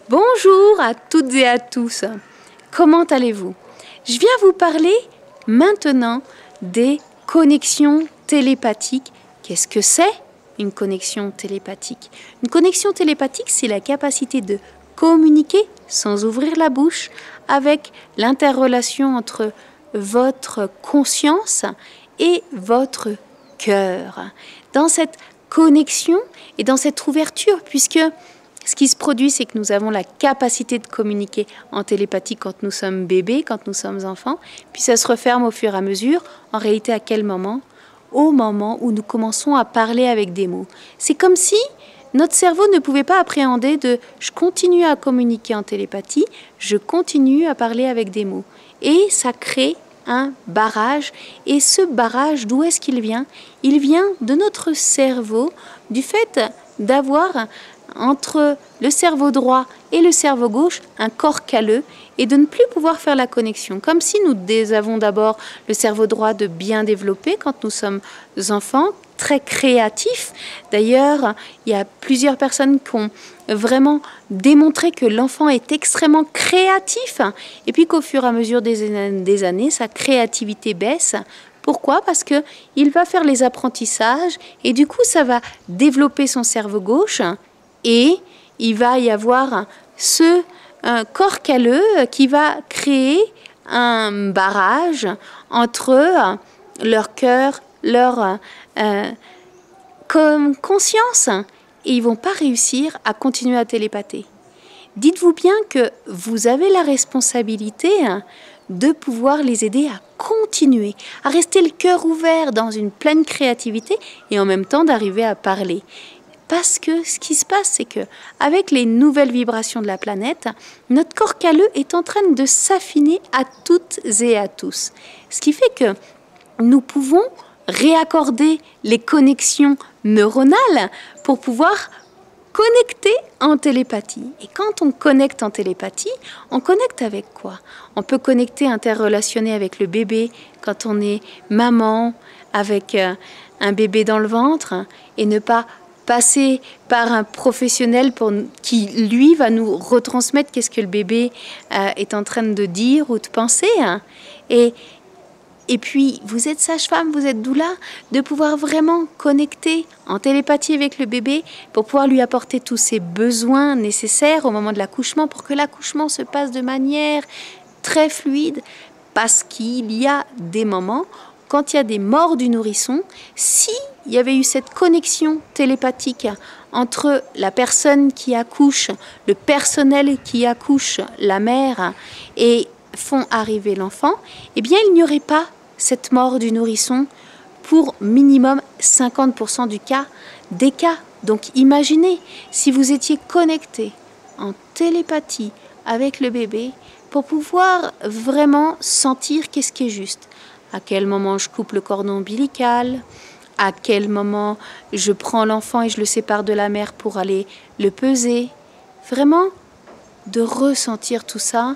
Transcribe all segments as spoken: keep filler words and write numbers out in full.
Bonjour à toutes et à tous, comment allez-vous? Je viens vous parler maintenant des connexions télépathiques. Qu'est-ce que c'est une connexion télépathique? Une connexion télépathique, c'est la capacité de communiquer sans ouvrir la bouche avec l'interrelation entre votre conscience et votre cœur. Dans cette connexion et dans cette ouverture, puisque ce qui se produit, c'est que nous avons la capacité de communiquer en télépathie quand nous sommes bébés, quand nous sommes enfants, puis ça se referme au fur et à mesure. En réalité, à quel moment? Au moment où nous commençons à parler avec des mots. C'est comme si notre cerveau ne pouvait pas appréhender de « je continue à communiquer en télépathie, je continue à parler avec des mots ». Et ça crée un barrage. Et ce barrage, d'où est-ce qu'il vient? Il vient de notre cerveau, du fait d'avoir entre le cerveau droit et le cerveau gauche un corps calleux et de ne plus pouvoir faire la connexion. Comme si nous avons d'abord le cerveau droit de bien développé quand nous sommes enfants, très créatifs. D'ailleurs, il y a plusieurs personnes qui ont vraiment démontré que l'enfant est extrêmement créatif et puis qu'au fur et à mesure des, des années, sa créativité baisse. Pourquoi? Parce qu'il va faire les apprentissages et du coup, ça va développer son cerveau gauche. Et il va y avoir ce un corps calleux qui va créer un barrage entre leur cœur, leur euh, comme conscience, et ils ne vont pas réussir à continuer à télépather. Dites-vous bien que vous avez la responsabilité de pouvoir les aider à continuer, à rester le cœur ouvert dans une pleine créativité et en même temps d'arriver à parler. Parce que ce qui se passe, c'est que avec les nouvelles vibrations de la planète, notre corps calleux est en train de s'affiner à toutes et à tous. Ce qui fait que nous pouvons réaccorder les connexions neuronales pour pouvoir connecter en télépathie. Et quand on connecte en télépathie, on connecte avec quoi? On peut connecter, interrelationner avec le bébé quand on est maman, avec un bébé dans le ventre, et ne pas passer par un professionnel pour, qui, lui, va nous retransmettre qu'est-ce que le bébé euh, est en train de dire ou de penser. Hein. Et, et puis, vous êtes sage-femme, vous êtes doula, de pouvoir vraiment connecter en télépathie avec le bébé pour pouvoir lui apporter tous ses besoins nécessaires au moment de l'accouchement pour que l'accouchement se passe de manière très fluide. Parce qu'il y a des moments, quand il y a des morts du nourrisson, si il y avait eu cette connexion télépathique entre la personne qui accouche, le personnel qui accouche, la mère, et font arriver l'enfant, eh bien, il n'y aurait pas cette mort du nourrisson pour minimum cinquante pour cent du cas, des cas. Donc, imaginez, si vous étiez connecté en télépathie avec le bébé, pour pouvoir vraiment sentir qu'est-ce qui est juste. À quel moment je coupe le cordon ombilical? À quel moment je prends l'enfant et je le sépare de la mère pour aller le peser? Vraiment, de ressentir tout ça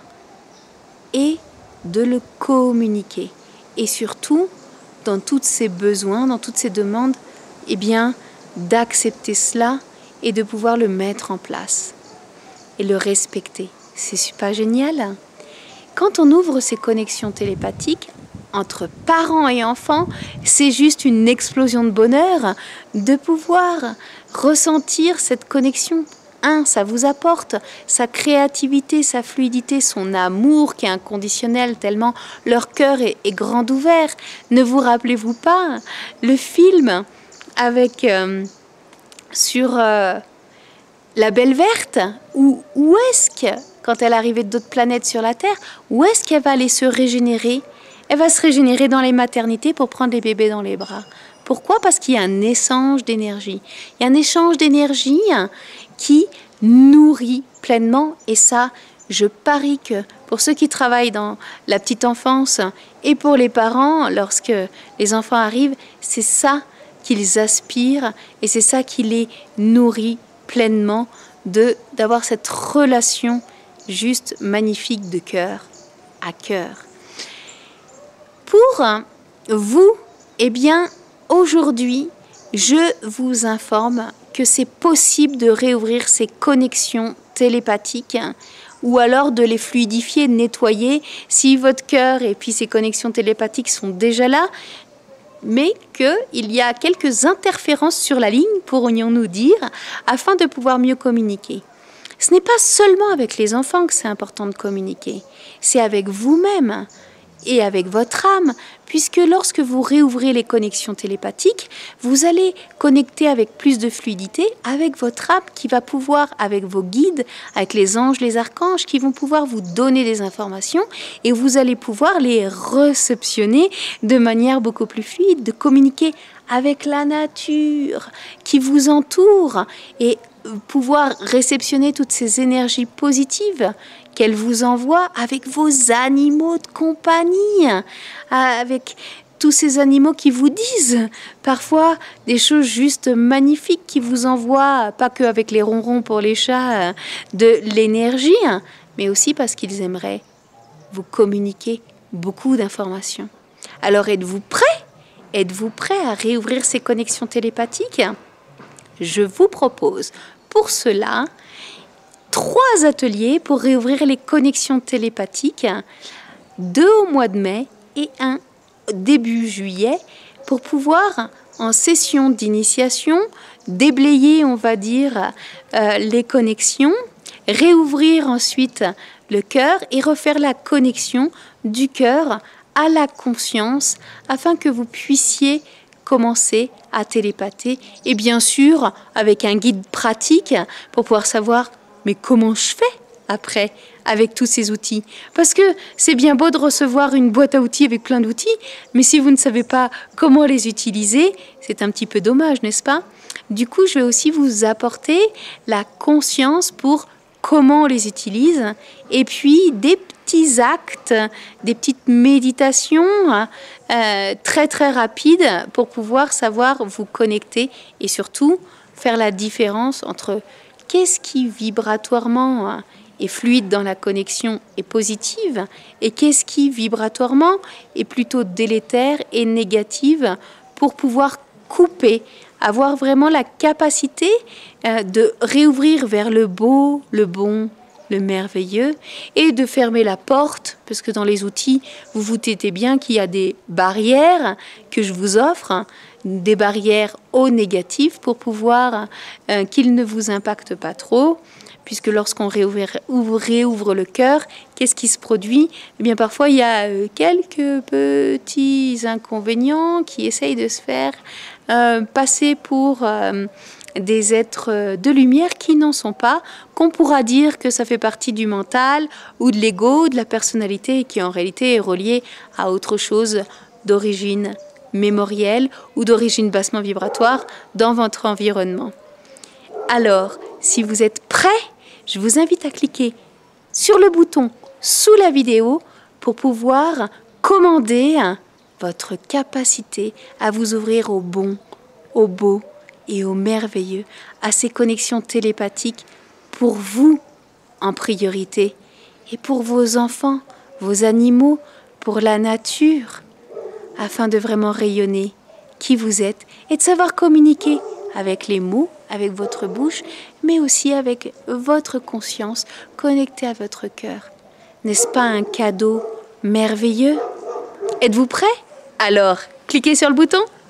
et de le communiquer. Et surtout, dans tous ces besoins, dans toutes ces demandes, eh bien, d'accepter cela et de pouvoir le mettre en place et le respecter. C'est super génial. Quand on ouvre ces connexions télépathiques, entre parents et enfants, c'est juste une explosion de bonheur de pouvoir ressentir cette connexion. Un, ça vous apporte sa créativité, sa fluidité, son amour qui est inconditionnel tellement leur cœur est, est grand ouvert. Ne vous rappelez-vous pas le film avec euh, sur euh, la Belle Verte où, où est-ce que, quand elle arrivait d'autres planètes sur la Terre, où est-ce qu'elle va aller se régénérer? Elle va se régénérer dans les maternités pour prendre les bébés dans les bras. Pourquoi? Parce qu'il y a un échange d'énergie. Il y a un échange d'énergie qui nourrit pleinement. Et ça, je parie que pour ceux qui travaillent dans la petite enfance et pour les parents, lorsque les enfants arrivent, c'est ça qu'ils aspirent et c'est ça qui les nourrit pleinement de d'avoir cette relation juste magnifique de cœur à cœur. Pour vous, eh bien, aujourd'hui, je vous informe que c'est possible de réouvrir ces connexions télépathiques, ou alors de les fluidifier, de nettoyer, si votre cœur et puis ces connexions télépathiques sont déjà là, mais qu'il y a quelques interférences sur la ligne, pourrions-nous dire, afin de pouvoir mieux communiquer. Ce n'est pas seulement avec les enfants que c'est important de communiquer, c'est avec vous-même et avec votre âme, puisque lorsque vous réouvrez les connexions télépathiques, vous allez connecter avec plus de fluidité avec votre âme qui va pouvoir, avec vos guides, avec les anges, les archanges, qui vont pouvoir vous donner des informations et vous allez pouvoir les réceptionner de manière beaucoup plus fluide, de communiquer avec la nature qui vous entoure et pouvoir réceptionner toutes ces énergies positives qu'elle vous envoie avec vos animaux de compagnie, avec tous ces animaux qui vous disent parfois des choses juste magnifiques, qui vous envoient, pas que avec les ronrons pour les chats, de l'énergie, mais aussi parce qu'ils aimeraient vous communiquer beaucoup d'informations. Alors êtes-vous prêts? Êtes-vous prêts à réouvrir ces connexions télépathiques? Je vous propose pour cela trois ateliers pour réouvrir les connexions télépathiques, deux au mois de mai et un début juillet, pour pouvoir, en session d'initiation, déblayer, on va dire, euh, les connexions, réouvrir ensuite le cœur et refaire la connexion du cœur à la conscience, afin que vous puissiez commencer à télépather, et bien sûr avec un guide pratique pour pouvoir savoir mais comment je fais après avec tous ces outils, parce que c'est bien beau de recevoir une boîte à outils avec plein d'outils, mais si vous ne savez pas comment les utiliser, c'est un petit peu dommage, n'est-ce pas? Du coup, je vais aussi vous apporter la conscience pour comment on les utilise, et puis des petits actes, des petites méditations euh, très très rapides pour pouvoir savoir vous connecter et surtout faire la différence entre qu'est-ce qui vibratoirement est fluide dans la connexion et positive et qu'est-ce qui vibratoirement est plutôt délétère et négative, pour pouvoir couper, avoir vraiment la capacité euh, de réouvrir vers le beau, le bon, le merveilleux, et de fermer la porte, parce que dans les outils, vous vous doutez bien qu'il y a des barrières que je vous offre, des barrières au négatif pour pouvoir euh, qu'ils ne vous impactent pas trop, puisque lorsqu'on réouvre, réouvre le cœur, qu'est-ce qui se produit? Eh bien, parfois, il y a euh, quelques petits inconvénients qui essayent de se faire euh, passer pour euh, des êtres de lumière qui n'en sont pas, qu'on pourra dire que ça fait partie du mental ou de l'ego, de la personnalité, et qui en réalité est relié à autre chose d'origine mémorielle ou d'origine bassement vibratoire dans votre environnement. Alors, si vous êtes prêts, je vous invite à cliquer sur le bouton sous la vidéo pour pouvoir commander votre capacité à vous ouvrir au bon, au beau et au merveilleux, à ces connexions télépathiques pour vous en priorité et pour vos enfants, vos animaux, pour la nature, afin de vraiment rayonner qui vous êtes et de savoir communiquer avec les mots, avec votre bouche, mais aussi avec votre conscience connectée à votre cœur. N'est-ce pas un cadeau merveilleux? Êtes-vous prêts? Alors, cliquez sur le bouton.